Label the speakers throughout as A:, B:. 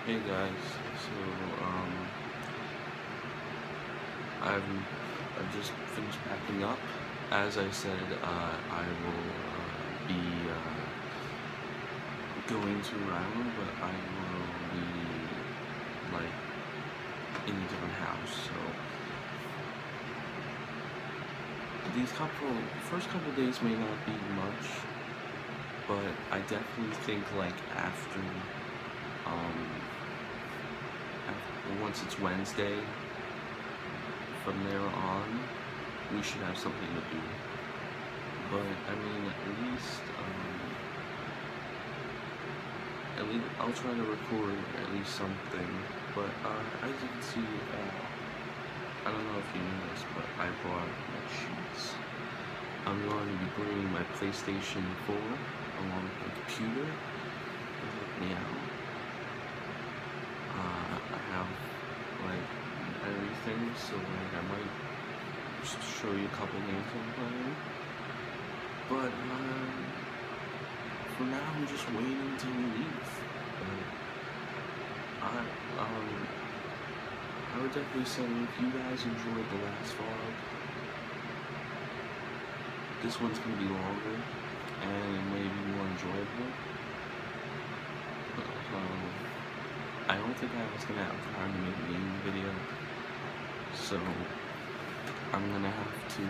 A: Hey guys, so I've just finished packing up. As I said, I will be going to Rhode Island, but I will be like in a different house. So these first couple days may not be much, but I definitely think like um once it's Wednesday, from there on, we should have something to do. But I mean, at least I'll try to record at least something. But as you can see, I don't know if you know this, but I brought my sheets. I'm going to be bringing my PlayStation 4 along with my computer. Help me out. I have like everything, so like I might just show you a couple games I'm playing. But for now, I'm just waiting until we leave. I would definitely say if you guys enjoyed the last vlog, this one's gonna be longer and it may be more enjoyable. I don't think I was gonna have time to make a gaming video, so I'm gonna have to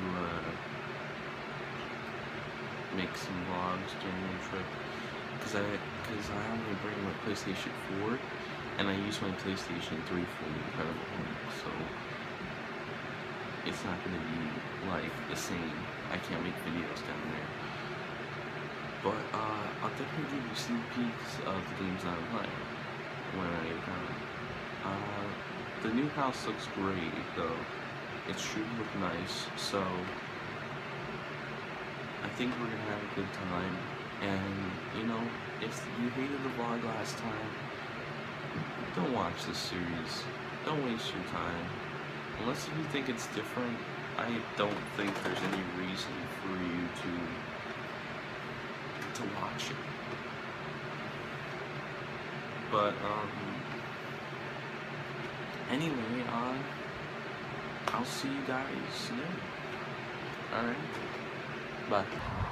A: make some vlogs during the trip, because I only bring my PlayStation 4 and I use my PlayStation 3 for the Incredible Hulk, so it's not gonna be like the same. I can't make videos down there, but I'll definitely give you sneak peeks of the games that I'm playing when I get done. The new house looks great though. It should look nice, so I think we're gonna have a good time. And you know, if you hated the vlog last time, don't watch this series. Don't waste your time. Unless you think it's different, I don't think there's any reason for you to watch it. But anyway, I'll see you guys soon. Alright? Bye.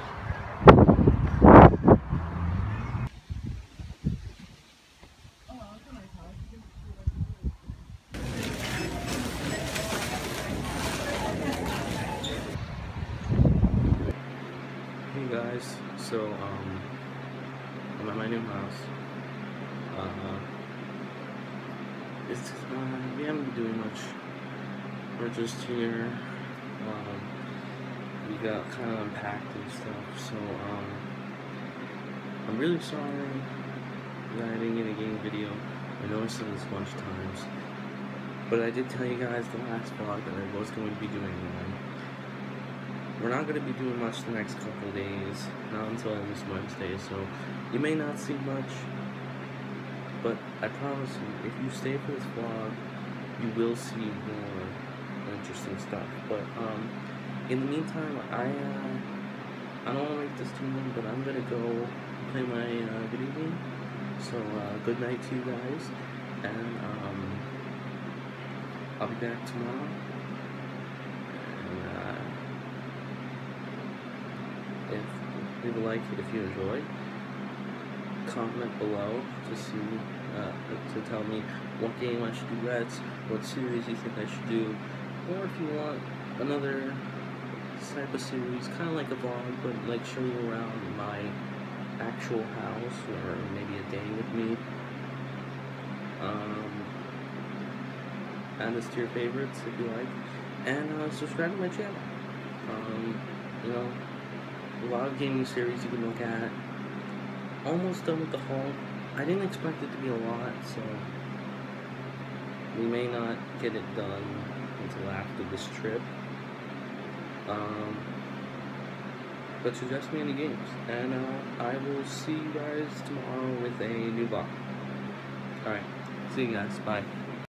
A: Hey guys, so I'm at my new house. We haven't been doing much. We're just here. We got kind of unpacked and stuff. So I'm really sorry that I didn't get a game video. I know I said this a bunch of times, but I did tell you guys the last vlog that I was going to be doing one. We're not going to be doing much the next couple of days, not until at least Wednesday, so you may not see much, but I promise you, if you stay for this vlog, you will see more interesting stuff. But in the meantime, I don't want to make this too long, but I'm going to go play my video game. So good night to you guys, and I'll be back tomorrow. Leave a like if you enjoyed. Comment below to see, to tell me what game I should do next, what series you think I should do, or if you want another type of series, kind of like a vlog, but like show you around my actual house, or maybe a day with me. Add this to your favorites if you like, and subscribe to my channel. You know, a lot of gaming series you can look at. Almost done with the haul. I didn't expect it to be a lot, so we may not get it done until after this trip. But suggest me any games, and I will see you guys tomorrow with a new vlog. Alright, see you guys, bye.